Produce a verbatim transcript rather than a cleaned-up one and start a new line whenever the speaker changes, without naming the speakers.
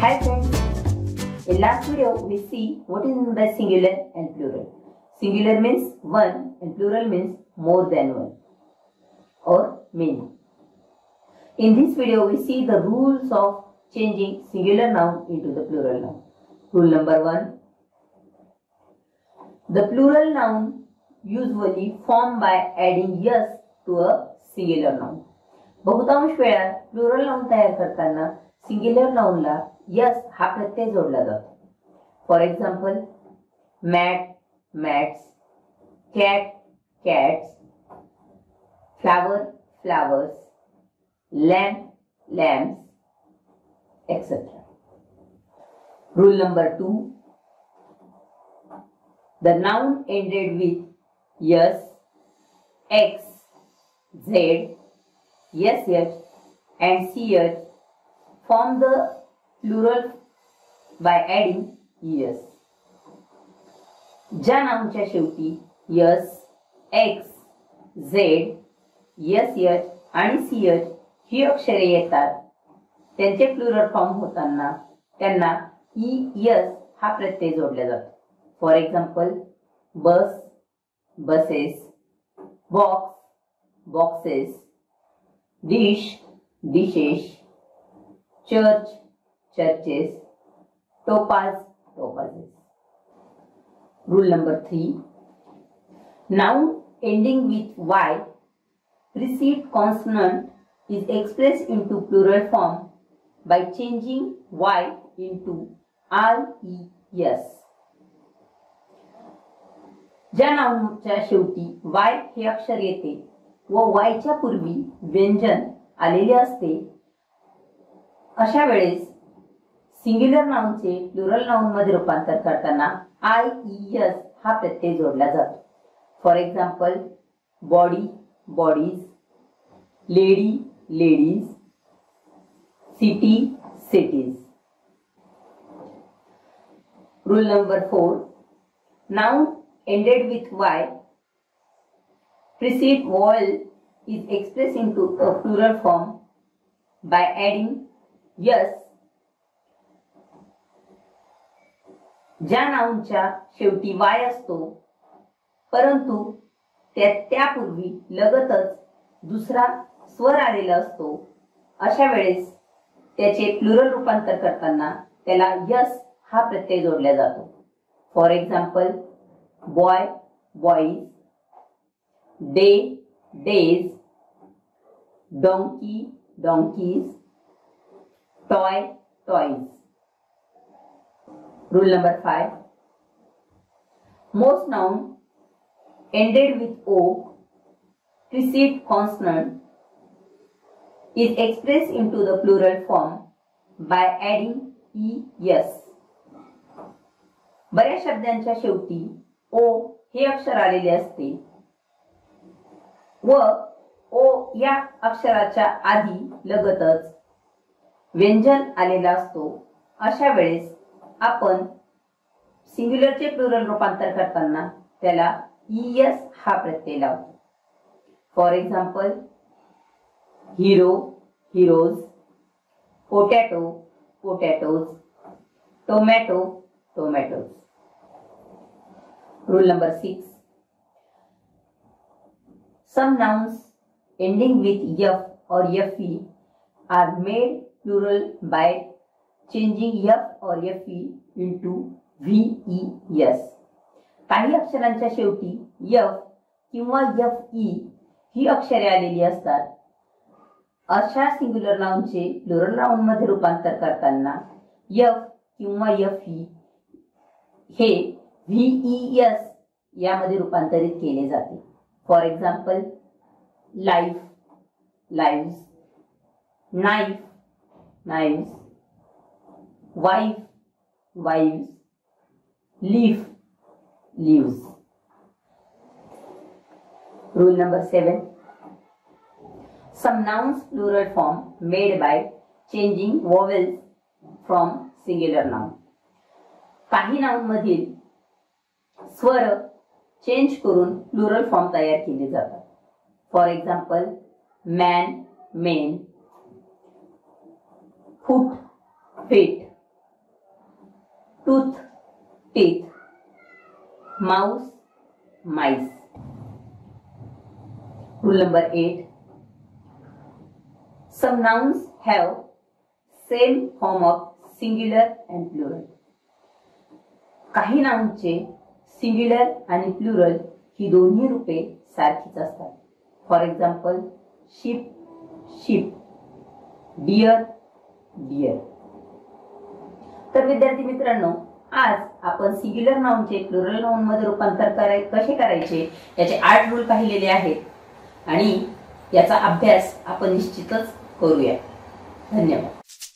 Hi friends, in last video we see what is meant by singular and plural. Singular means one and plural means more than one or many. In this video we see the rules of changing singular noun into the plural noun. Rule number one. The plural noun usually formed by adding yes to a singular noun. बहुतांश वेळा plural noun तयार करताना singular नाउनला yes हा प्रत्यय जोडला जातो. For example mat mats, cat cats, flower flowers, lamp lamps, etcetera. Rule number two. The noun ended with yes, x, z, sh and ch form the plural by adding es. ज्या नाउनच्या शेवटी s, x, z, sh आणि ch ही अक्षरे येतात त्यांचे plural form होताना त्यांना es हा प्रत्यय जोडला जातो. For example bus buses, box boxes, dish dishes, church churches, topaz topazes. Rule number three. Noun ending with y precede consonant is expressed into plural form by changing y into ies. ज्या नाउनच्या शेवटी y हे अक्षर येते व y च्या पूर्वी व्यंजन आलेले असते अशा वेळेस सिंग्युलर नाउनचे प्लुरल नाउन मध्ये रूपांतर करताना ies हा प्रत्यय जोडला जातो. For example body bodies, lady ladies, city cities. Rule number four. Noun ended with y precede vowel is expressed into a plural form by adding yes. ज्या नाउनच्या शेवटी y असतो परंतु त्या त्यापूर्वी लगतच दुसरा स्वर आलेला असतो अशा वेळेस त्याचे प्लुरल रूपांतर करताना त्याला यस हा प्रत्यय जोडला जातो. For example boy boys, day days, donkey donkeys, toy toys. Rule number five. Most noun ended with o precede consonant is expressed into the plural form by adding es. बऱ्याच शब्दांच्या शेवटी ओ हे अक्षर आलेले असते व ओ या अक्षराच्या आधी लगतच व्यंजन आलेला असतो अशा वेळेस आपण सिंग्युलरचे प्लुरल रूपांतर करताना त्याला es हा प्रत्यय लावतो. For example hero heroes, potato potatoes, tomato tomatoes. Rule number six. Some nouns ending with f or fe are made plural by changing f or fe into ves. काही अक्षरांच्या शेवटी f किंवा fe ही अक्षरे आलेली असतात अशा सिंग्युलर नाउनचे प्लुरल नाउन मध्ये रूपांतर करताना f किंवा fe हे ves यामध्ये रूपांतरित केले जाते. For example life lives, knife knives, wife wives, leaf leaves. Rule number seven. Some nouns plural form made by changing vowels from singular noun. काही नाउन मधील स्वर चेंज करून प्लुरल फॉर्म तयार केले जातात. For example man men, foot feet, tooth, teeth, mouse, mice. Rule number eight. Some nouns have same form of singular and plural. काही नाउनचे singular आणि plural ही दोन्ही रूपे सारखीच असतात. For example ship, ship, deer, deer. तर विद्यार्थी मित्रांनो, आज आपण सिंग्युलर नाउनचे प्लुरल नाउन मध्ये रूपांतर कराय कसे करायचे याचे आठ रूल पाहिलेले आहेत आणि याचा अभ्यास आपण निश्चितच करूया. धन्यवाद.